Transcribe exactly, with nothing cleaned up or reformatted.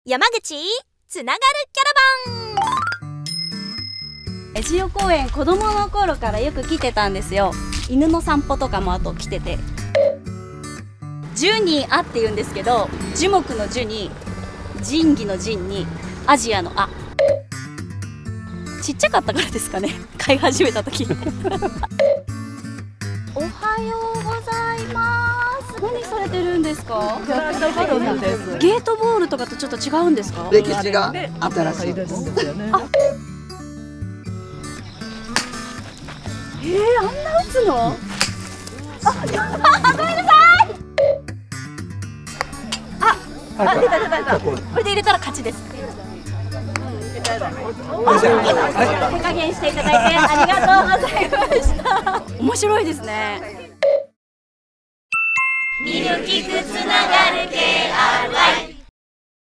山口つながるキャラバン。 江塩公園、子供の頃からよく来てたんですよ。犬の散歩とかもあと来てて、ジュニアって言うんですけど、樹木の樹に仁義の仁にアジアのあ。ちっちゃかったからですかね、飼い始めた時おはようございます。何されてるんですか？ ゲートボールです。 ゲートボールとかとちょっと違うんですか？ 歴史が新しいです。 あ、えー、あんな打つの？あ、ごめんなさい。あ、あ、出た出た出た。これで入れたら勝ちです。手加減していただいてありがとうございました。面白いですね。ミルキクつな